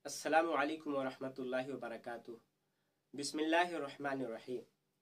अस्सलामु अलैकुम वरहमतुल्लाहि वबरकातुह। बिस्मिल्लाहिर्रहमानिर्रहीम।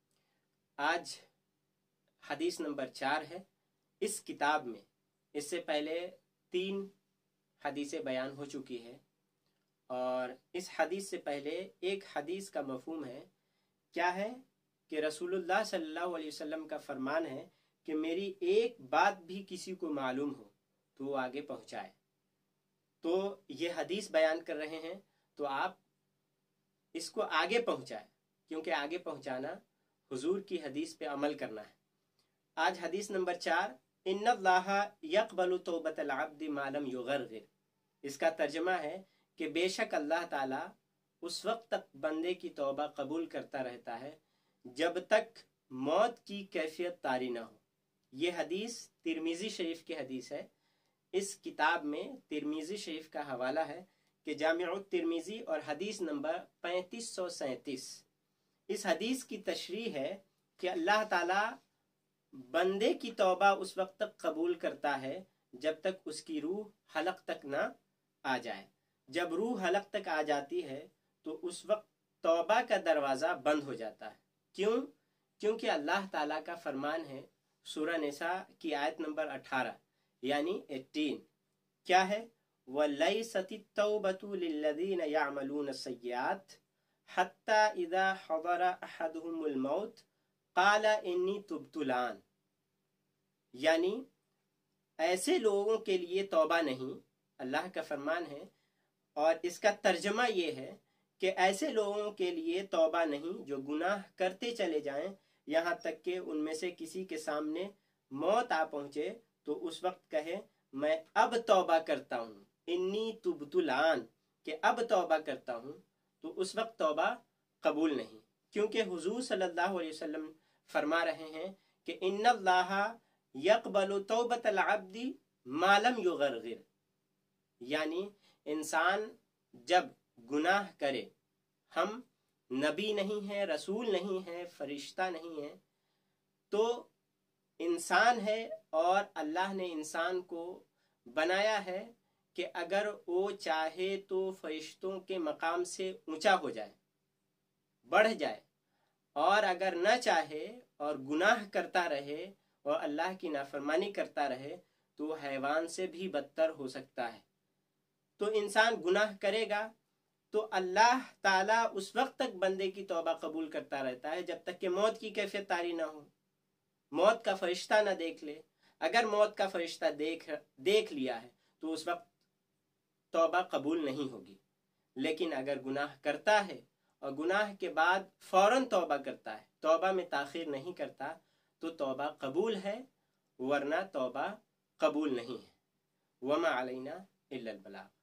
आज हदीस नंबर 4 है इस किताब में। इससे पहले 3 हदीसें बयान हो चुकी है और इस हदीस से पहले एक हदीस का मफहूम है। क्या है कि रसूलुल्लाह सल्लल्लाहु अलैहि वसल्लम का फरमान है कि मेरी एक बात भी किसी को मालूम हो तो वो आगे पहुंचाए। तो ये हदीस बयान कर रहे हैं तो आप इसको आगे पहुंचाए, क्योंकि आगे पहुंचाना हुजूर की हदीस पे अमल करना है। आज हदीस नंबर 4, इन्नल्लाह यक़बलु तौबतल अब्दि मा लम युग़रग़िर। इसका तर्जुमा है कि बेशक अल्लाह ताला उस वक्त तक बंदे की तौबा कबूल करता रहता है जब तक मौत की कैफियत तारी ना हो। ये हदीस तिरमिज़ी शरीफ की हदीस है। इस किताब में तिरमिज़ी शरीफ का हवाला है कि जामिउत तिरमिज़ी और हदीस नंबर 3537। इस हदीस की तशरीह है कि अल्लाह ताला बंदे की तौबा उस वक्त तक कबूल करता है जब तक उसकी रूह हलक तक ना आ जाए। जब रूह हलक तक आ जाती है तो उस वक्त तौबा का दरवाज़ा बंद हो जाता है। क्यों? क्योंकि अल्लाह ताला का फरमान है सूरह निसा की आयत नंबर 18 यानी 18। क्या है? वलैसतित तौबतु लिल्लज़ीना यअमलून सय्यात हत्ता इज़ा हज़रा अहदहुमुल मौत क़ाला इन्नी तुब्तु लान। यानी ऐसे लोगों के लिए तौबा नहीं, अल्लाह का फरमान है। और इसका तर्जमा ये है कि ऐसे लोगों के लिए तौबा नहीं जो गुनाह करते चले जाएं यहाँ तक कि उनमें से किसी के सामने मौत आ पहुंचे तो उस वक्त कहे मैं अब तौबा करता हूँ, इन्नी तुब्तुल आन, कि अब तौबा करता हूँ, तो उस वक्त तौबा कबूल नहीं। क्योंकि हुजूर सल्लल्लाहु अलैहि वसल्लम फरमा रहे हैं कि इन्नल्लाह यक़बलु तौबतल अब्दि मा लम युग़रग़िर। यानी इंसान जब गुनाह करे, हम नबी नहीं है, रसूल नहीं है, फरिश्ता नहीं है, तो इंसान है और अल्लाह ने इंसान को बनाया है कि अगर वो चाहे तो फरिश्तों के मकाम से ऊंचा हो जाए, बढ़ जाए, और अगर न चाहे और गुनाह करता रहे और अल्लाह की नाफरमानी करता रहे तो हैवान से भी बदतर हो सकता है। तो इंसान गुनाह करेगा तो अल्लाह ताला उस वक्त तक बंदे की तौबा कबूल करता रहता है जब तक कि मौत की कैफियत तारी ना हो, मौत का फरिश्ता ना देख ले। अगर मौत का फरिश्ता देख लिया है तो उस वक्त तौबा कबूल नहीं होगी। लेकिन अगर गुनाह करता है और गुनाह के बाद फौरन तौबा करता है, तौबा में ताखीर नहीं करता, तो तौबा कबूल है, वरना तौबा कबूल नहीं है। वमा अलैना इल्लल बलाग।